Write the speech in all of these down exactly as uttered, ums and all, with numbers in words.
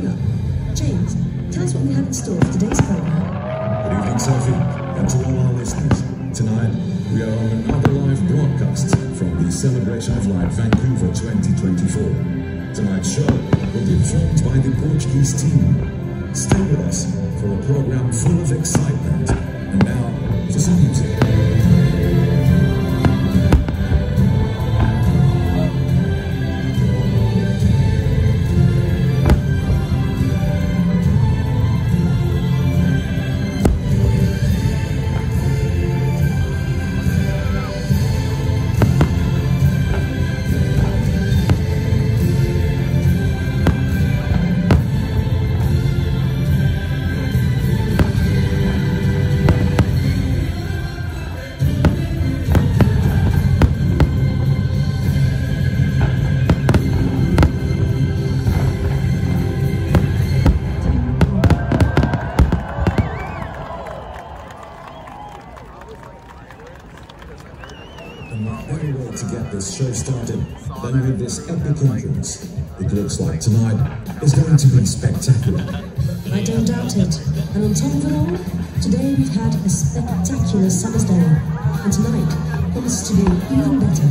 program. James, tell us what we have in store for today's program. Good evening, Sophie, and to all our listeners. Tonight, we are on another live broadcast from the Celebration of Light Vancouver twenty twenty-four. Tonight's show will be performed by the Portuguese team. Stay with us for a program full of excitement. And now, for some music. Show started, then with this epic entrance. It looks like tonight is going to be spectacular. I don't doubt it. And on top of it all, today we've had a spectacular summer's day. And tonight promises to be even better.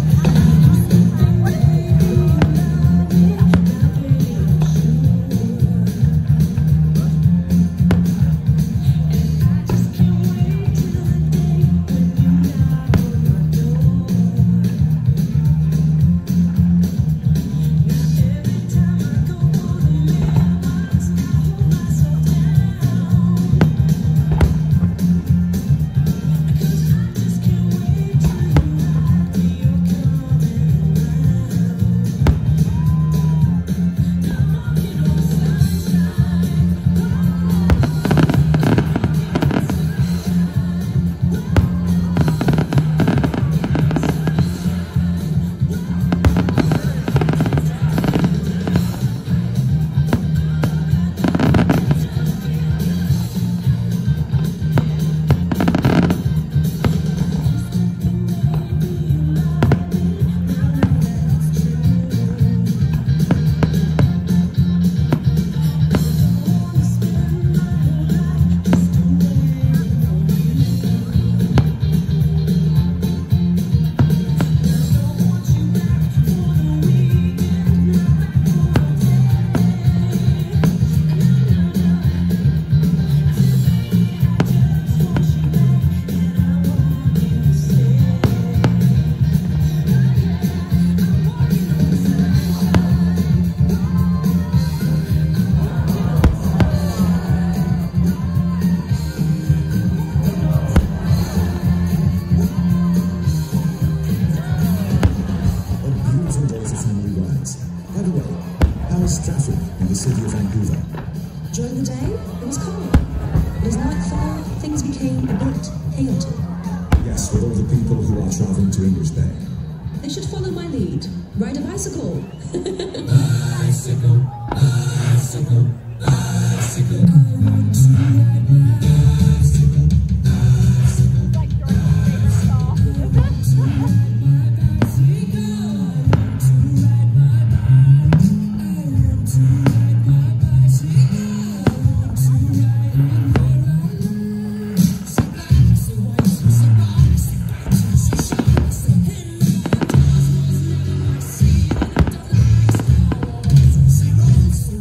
During the day, it was calm. But as night fell, things became a bit chaotic. Yes, with all the people who are traveling to English Bay. They should follow my lead. Ride a bicycle. Bicycle, bicycle, bicycle. I want to ride my bicycle, bicycle, bicycle. I want to ride my bicycle. I want to ride my bike. I want to ride my bicycle. I want to ride my bike. So black, so white, so black, so bright, so shine, so hidden. Cosmos never see, and it doesn't like stars. So roll, so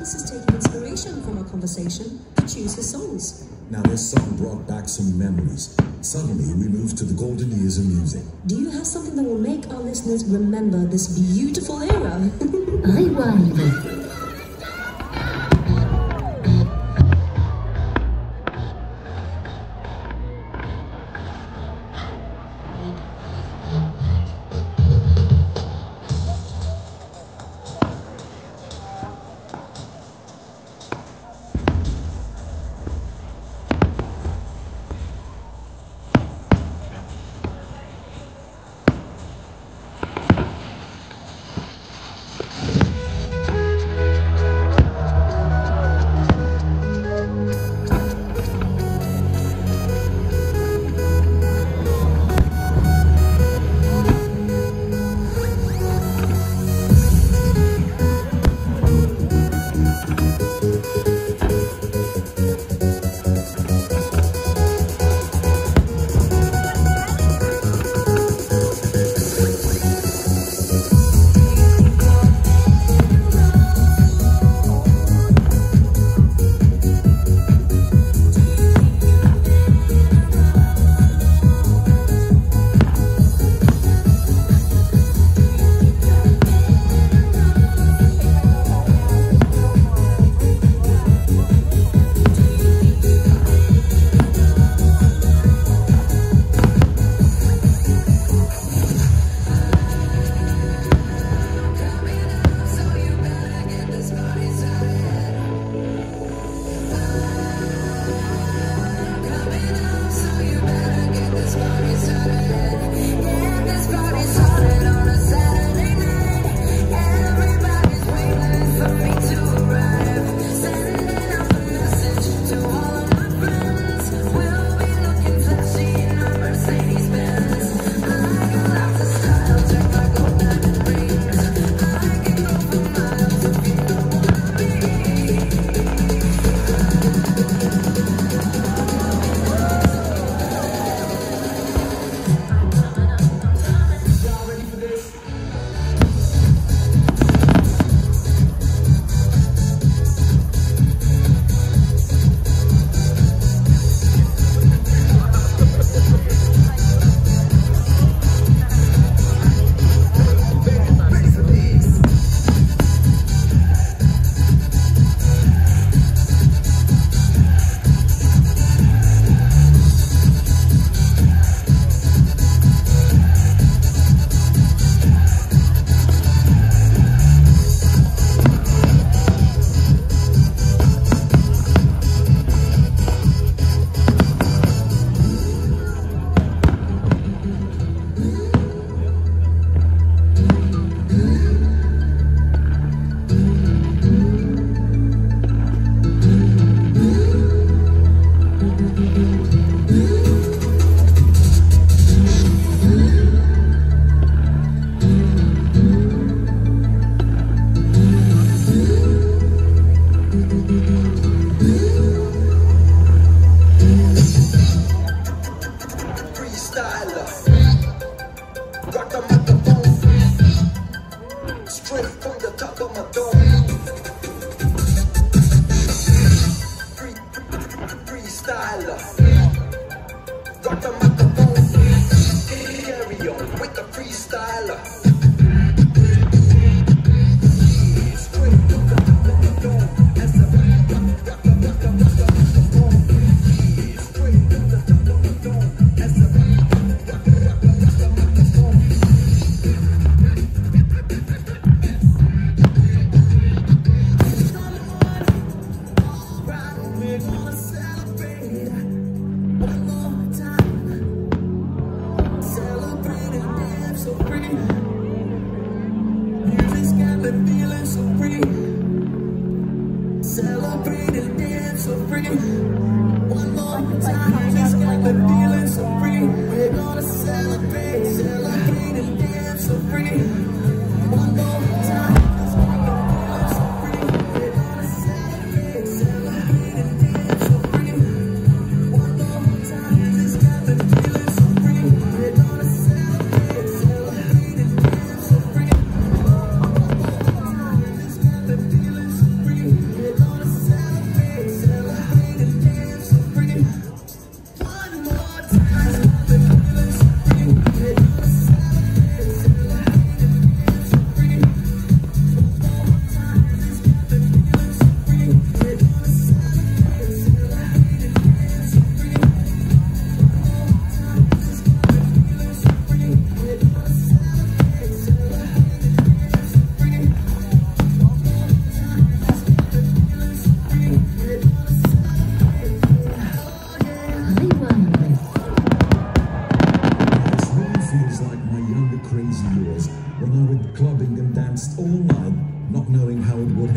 else is taking inspiration from our conversation to choose his songs. Now this song brought back some memories. Suddenly we moved to the golden years of music. Do you have something that will make our listeners remember this beautiful era? Rewind.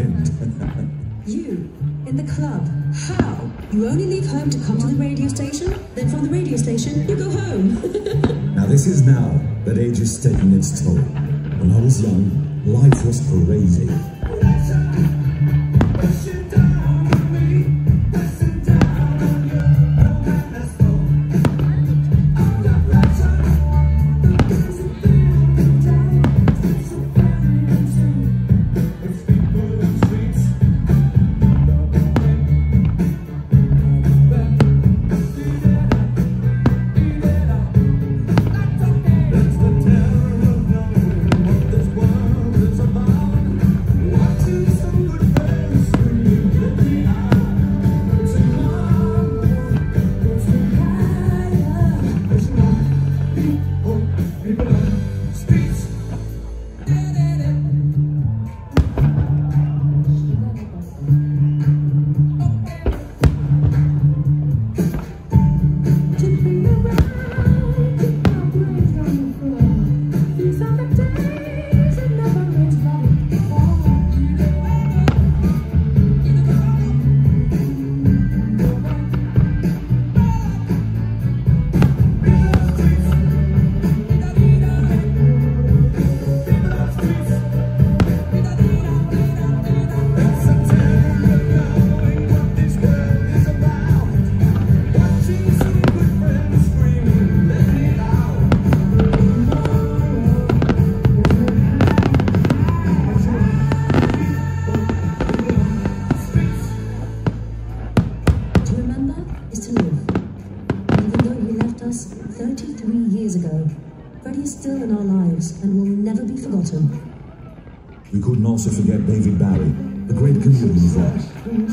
hint. You, in the club, how? You only leave home to come to the radio station, then from the radio station, you go home. Now this is now that age is taking its toll. When I was young, life was crazy. We couldn't also forget David Bowie, the great comedian voice.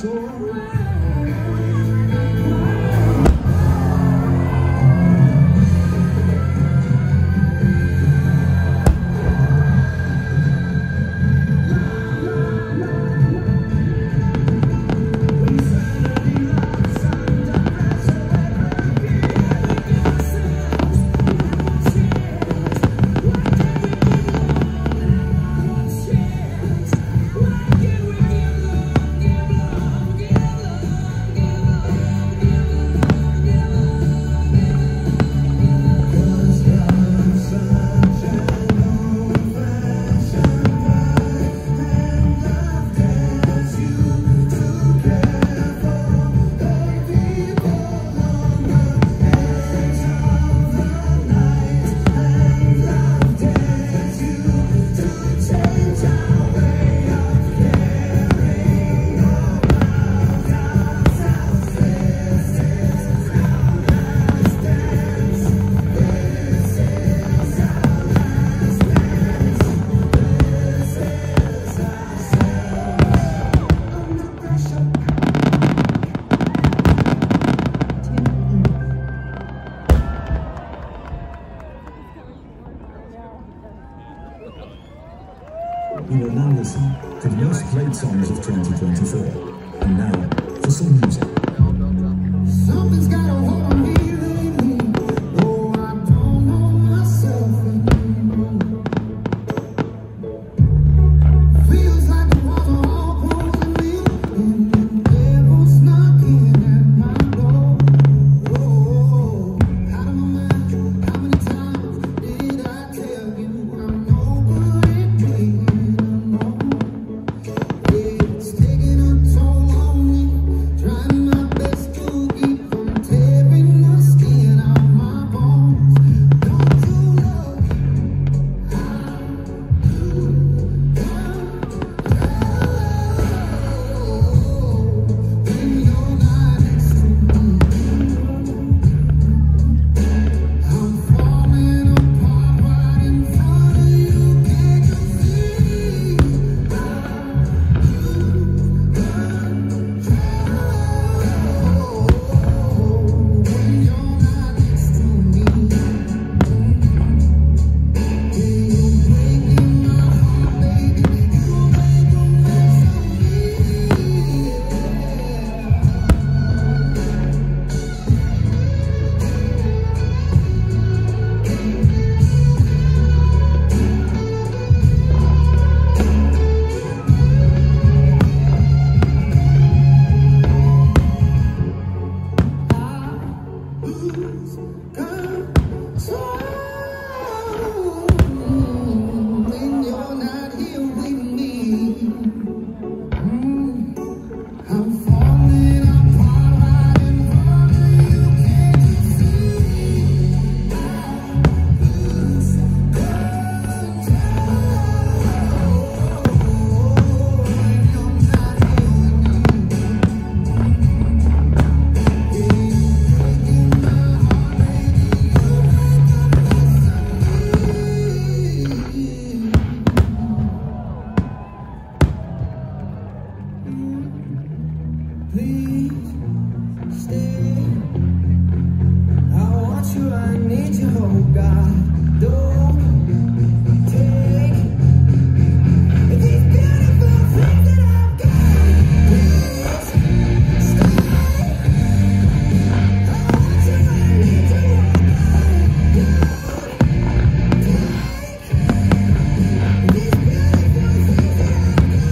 You will now listen to the most played songs of twenty twenty-four. And now, for some music. Something's got a hold on me lately. Oh, I don't know myself anymore. Feels like the walls are all closing me, and the devil's knocking at my door. Oh, out of my mind, how many times did I tell you I'm no good at being alone? It's taking a toll on me, trying my best to keep from tearing Please stay. I want you, I need you, oh God. Don't take these beautiful things that I've got. Please stay. I want you, I need you, oh God. Don't take these beautiful things that I've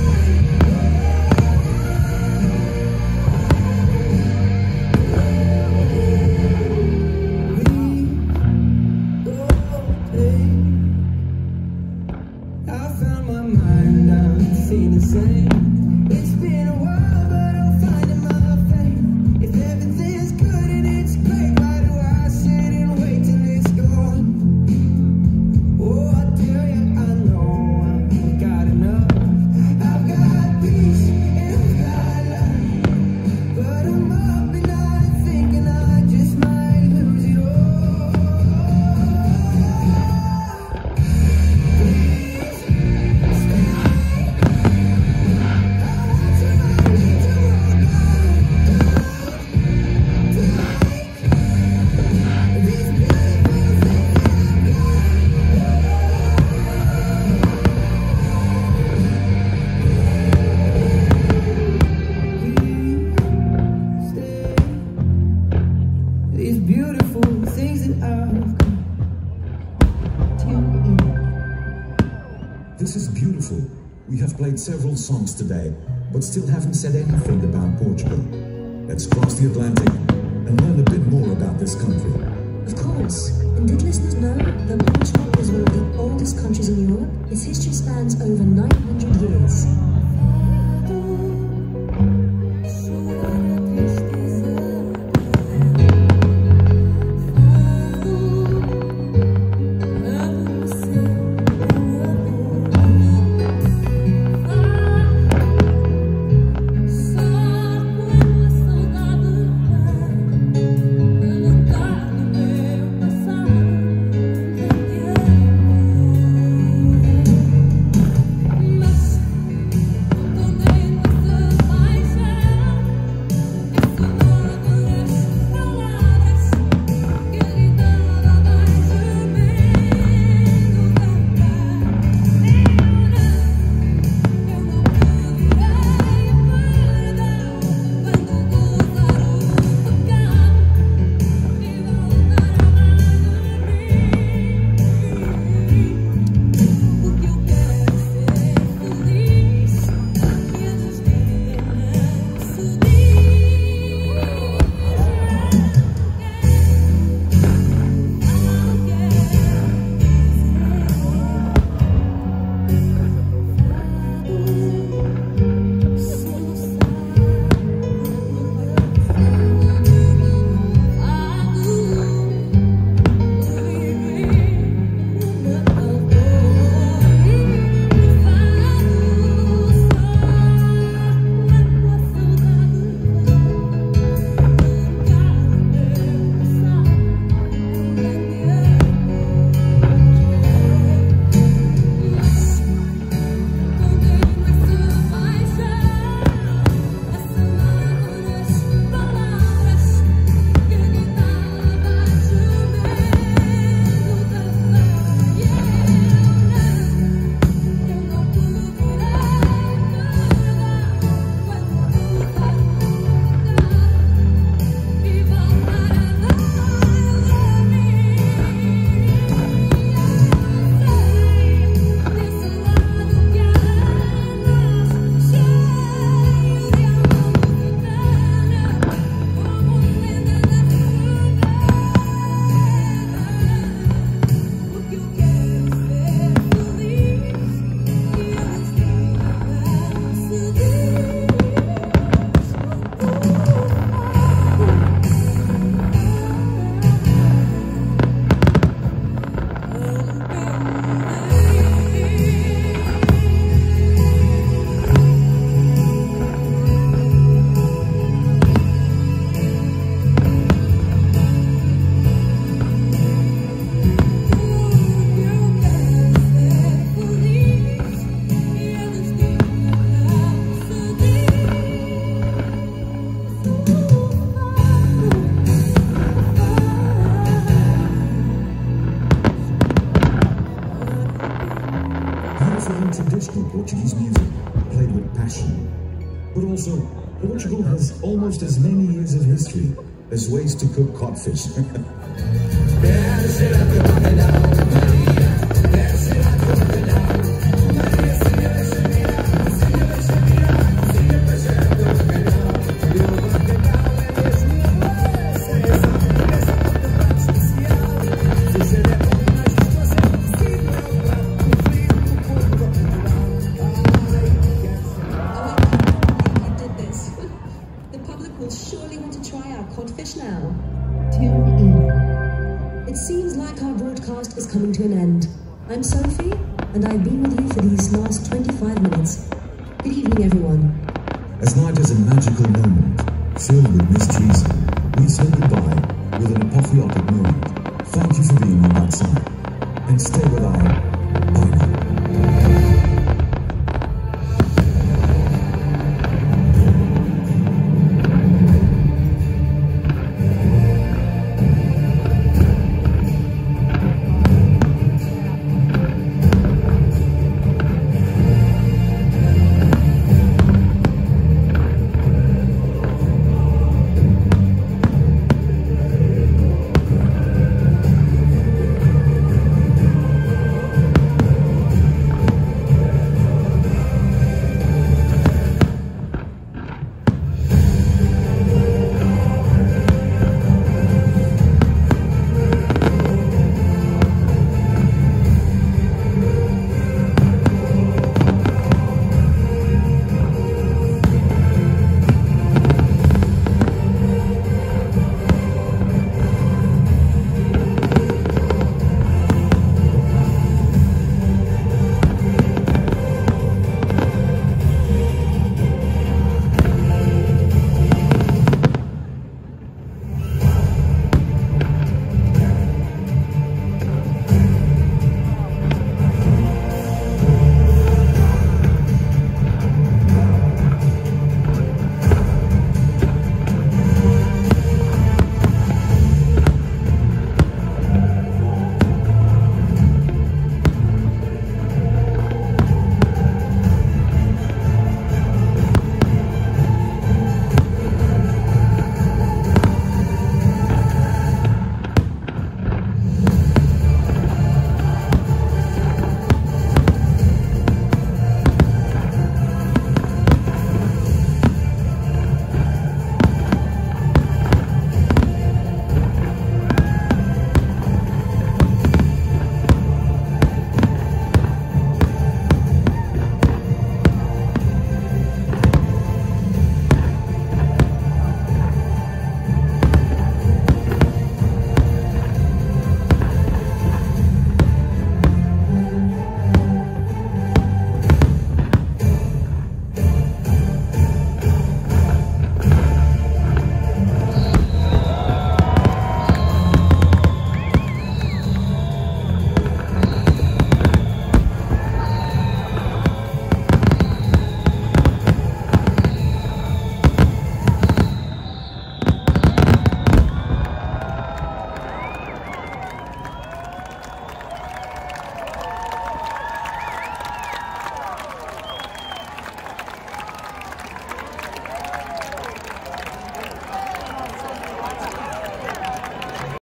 I found my mind, I'm feeling the same. It's been a while, but I'm finding my fate. If everything's good and it's great, why do I sit and wait till it's gone? Oh, I tell you, I know I've got enough. I've got peace and I've got love, but I'm up and I'm thinking I just might lose it all. These beautiful things that I've got. This is beautiful. We have played several songs today, but still haven't said anything about Portugal. Let's cross the Atlantic and learn a bit more about this country. Of course. And did listeners know that Portugal is one of the oldest countries in Europe? Its history spans over nine hundred years. But also, Portugal has almost as many years of history as ways to cook codfish. Coming to an end. I'm Sophie, and I've been with you for these last twenty-five minutes. Good evening, everyone. As night is a magical moment, filled with mysteries, we say goodbye with an apotheotic moment. Thank you for being on that side, and stay with our bye now.